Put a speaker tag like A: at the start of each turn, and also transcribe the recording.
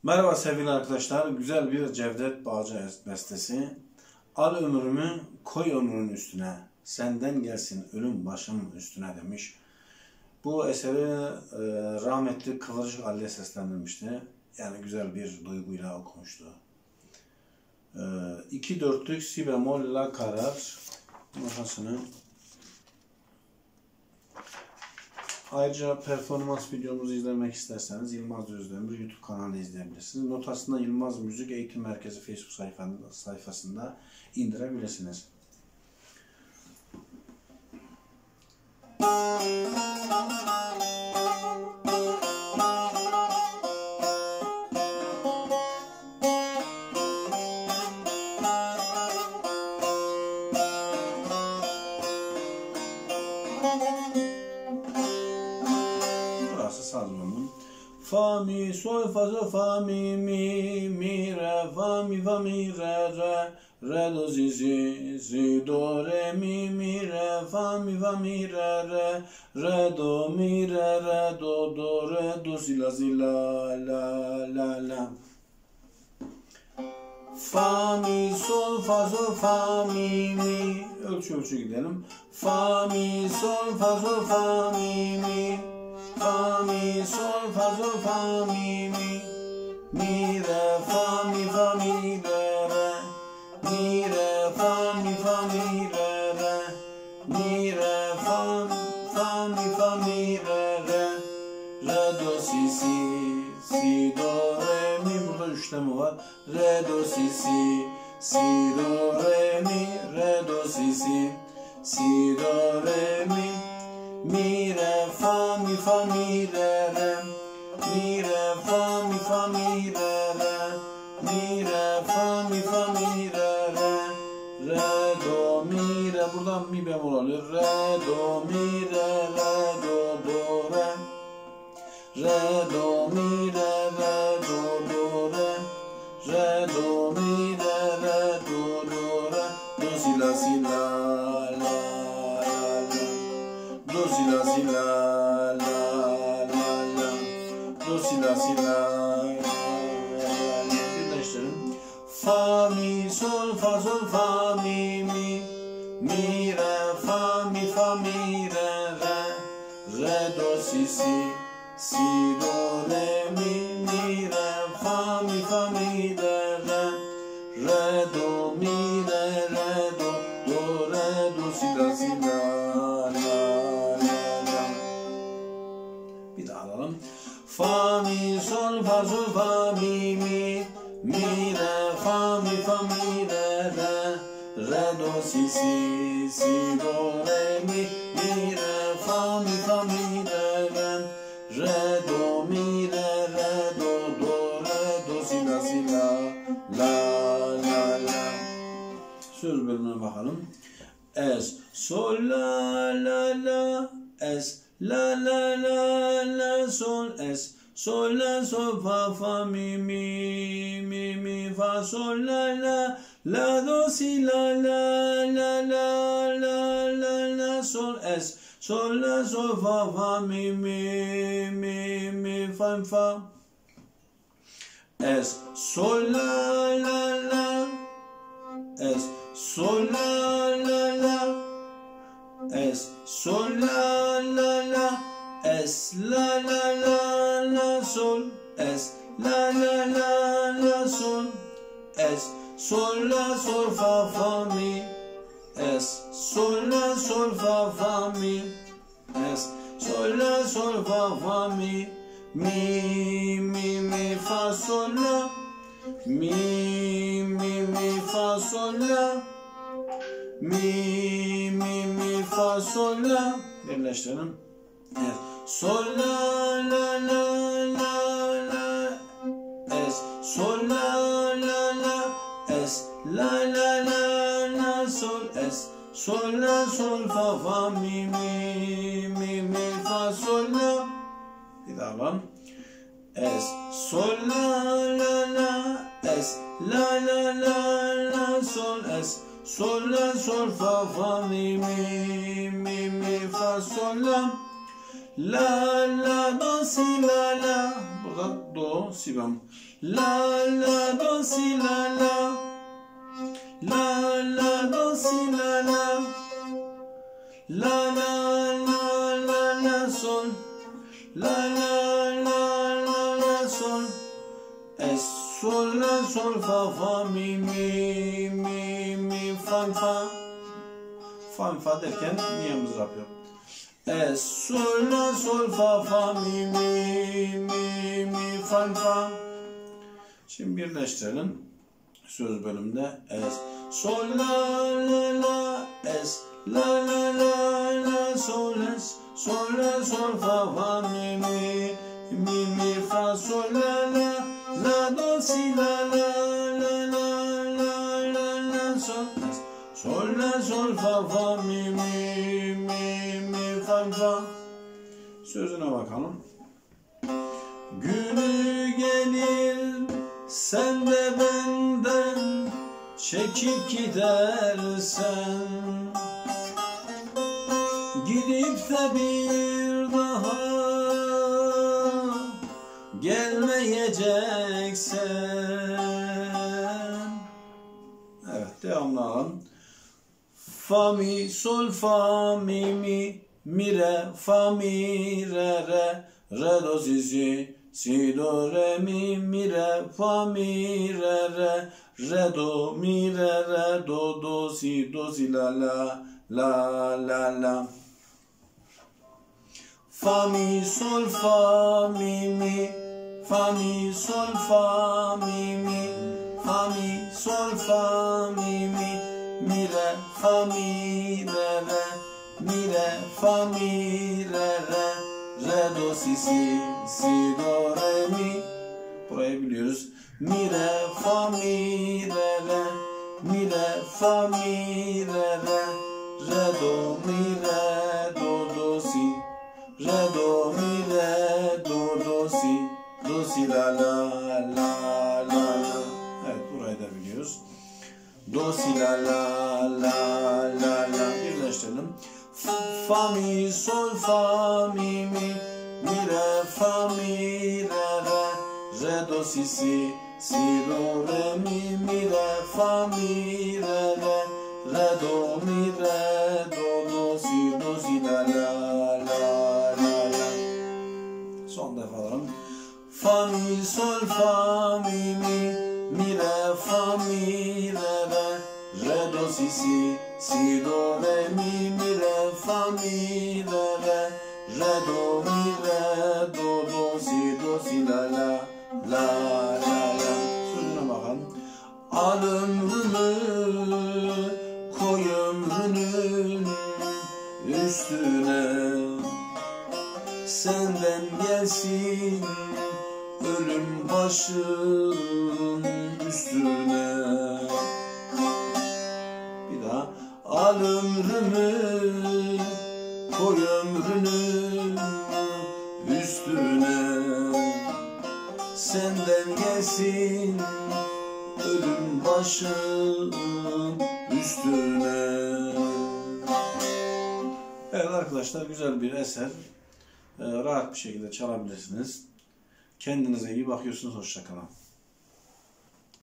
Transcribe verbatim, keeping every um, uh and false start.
A: Merhaba sevgili arkadaşlar, güzel bir Cevdet Bağcı bestesi. Al ömrümü koy ömrünün üstüne, senden gelsin ölüm başım üstüne demiş. Bu eseri e, rahmetli Kıvırcık Ali'ye seslendirmişti. Yani güzel bir duyguyla okumuştu. E, iki dörtlük si bemol la karar notasını. Ayrıca performans videomuzu izlemek isterseniz Yılmaz Özdemir YouTube kanalında izleyebilirsiniz. Notasında Yılmaz Müzik Eğitim Merkezi Facebook sayfasında indirebilirsiniz. Fa mi sol fa sol fa mi mi mi re fa mi fa mi re re re do si si si do re mi mi re fa mi fa mi re re re do mi re re do do re do si la si la la la la. Fa mi sol fa sol fa mi mi, ölçü ölçü gidelim. Fa mi sol fa sol fa mi mi, fa mi sol fa sol fa mi mi, mi re fa mi fa mi re re, mi re fa mi fa mi re re, mi re fa fa mi fa mi re re, re do si si si do re mi, burada üçleme var. Re do si si si do re mi, re do si si si do re mi, mi re fa mi fa mi re re, mi re fa mi fa mi re re, mi re fa mi fa mi re re, re do mi re, buradan mi bemol alıyor. Re do mi re re do do re, re do mi re re do do re, re do mi re re do do re, do si la si la la la la, do si la si la la la la, do si la si la la la. Birleştirin. Fa mi sol fa sol fa mi mi, mi re fa mi fa mi re re, re do si si si do re mi, mi re fa mi fa mi re re, re do mi re re do do re do si la si la la la la. Bir daha alalım. Fa mi sol fa sol fa mi mi, mi re fa mi fa mi re re, re do si si si do re mi, mi re fa mi fa mi re re, re do mi re re do do re do si la si la la la la. Söz bölümüne bakalım. Es sol la la la, es la la la la sol, es sol la sol fa fa mi mi mi mi fa sol la la la do si la la la la la la la sol, es sol la sol fa fa mi mi mi mi fa fa, es sol la la la, es sol la la la, es sol la la la, es la la la la sol, es la la la la sol, es sol la sol fa fa mi, es sol la sol fa fa mi, es sol la sol fa fa mi, mi mi mi fa sol la, mi mi mi fa sol la, mi mi mi fa sol la. Birleştirelim. Evet. Sol la la la la la, es sol la la la, es la la la la sol, es sol la sol fa fa mi mi mi mi fa sol la. Bir daha alalım. Es sol la la la, es la la la la sol, es sol la sol fa fa mi mi mi mi fa sol la, la la do si la la. Burada do do, si bemol. La, la, do, si, la, la. La, la, do, si, la, la. La, la, la, la, la, sol. La, la, la, la, la, sol. Es, sol, la, sol, fa, fa, mi, mi, mi, mi, fa, fa. Fa, fa derken niye mızrap yok? Es, sol, la, sol, fa, fa, mi, mi, mi, mi, fa, fa. Şimdi birleştirelim. Söz bölümünde es, sol, la, la, la, es, la, la, la, la, sol, es, sol, la, sol, fa, fa, mi, mi, mi, mi, fa, sol, la, la, la, do, si, la, la, la, la, la, la, la, sol, es, sol, la, sol, fa, fa, mi, mi, mi, mi, fa, fa. Sözüne bakalım. Günü gelir sen de benden çekip gidersen, gidip de bir daha gelmeyeceksen. Evet, devamlı alalım. Fa mi sol fa mi mi mi re fa mi re re re do si si si do re mi mi re fa mi re re re do mi re re do do si do si la la la la la. Fa mi sol fa mi mi fa mi sol fa mi mi fa mi sol fa mi mi mi re fa mi re re mi re fa mi re re re do si si si do re mi. Burayı biliyoruz. Mi re fa mi re re mi re fa mi re re re do mi re do do si re do mi re do do si do si la la la la la. Evet, burayı da biliyoruz. Do si la la la la la. Birleştirelim. Fa mi sol fa mi mi mi re fa mi re re re do si si si do re mi mi re fa mi re re re do mi re do do si do si la la la la la. Son defa alalım. Fa mi sol fa mi mi mi re fa mi re re re do si si si do re mi mi re fa mi re re re do mi re do do si do si la la la la la. Sözüne bakalım. Al ömrümü koy ömrünün üstüne, senden gelsin ölüm başın üstüne. Bir daha. Al ömrümü koy ömrünün üstüne, senden gelsin ölüm başın üstüne. Evet arkadaşlar, güzel bir eser. Rahat bir şekilde çalabilirsiniz. Kendinize iyi bakıyorsunuz. Hoşça kalın.